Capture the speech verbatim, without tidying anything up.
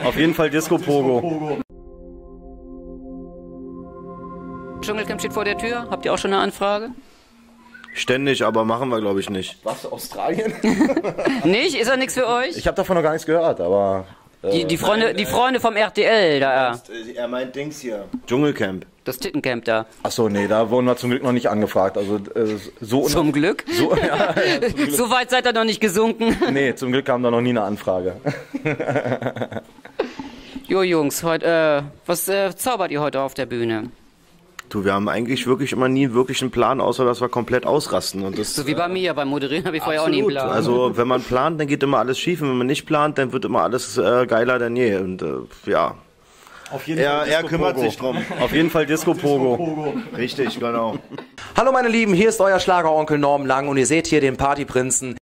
Auf jeden Fall Disco Pogo. Dschungelcamp steht vor der Tür. Habt ihr auch schon eine Anfrage? Ständig, aber machen wir glaube ich nicht. Was, Australien? Nicht? Ist das nichts für euch? Ich habe davon noch gar nichts gehört, aber... Äh, Die, die, Freunde, nein, die äh, Freunde vom R T L, da. Er meint Dings hier. Dschungelcamp. Das Tittencamp da. Achso, nee, da wurden wir zum Glück noch nicht angefragt. Also äh, so... Zum Glück? So, ja, ja, zum Glück. So weit seid ihr noch nicht gesunken. Nee, zum Glück kam da noch nie eine Anfrage. Jo Jungs, heute, äh, was äh, zaubert ihr heute auf der Bühne? Du, wir haben eigentlich wirklich immer nie wirklich einen Plan, außer dass wir komplett ausrasten. Und das, So wie bei mir, beim Moderieren habe ich vorher auch nie einen absolut. Plan. Also wenn man plant, dann geht immer alles schief. Und wenn man nicht plant, dann wird immer alles äh, geiler denn je. Und äh, ja, Auf jeden er, Fall er Disco kümmert Pogo. sich drum. Auf jeden Fall Disco Pogo. Richtig, genau. Hallo meine Lieben, hier ist euer Schlageronkel Norm Lang und ihr seht hier den Partyprinzen.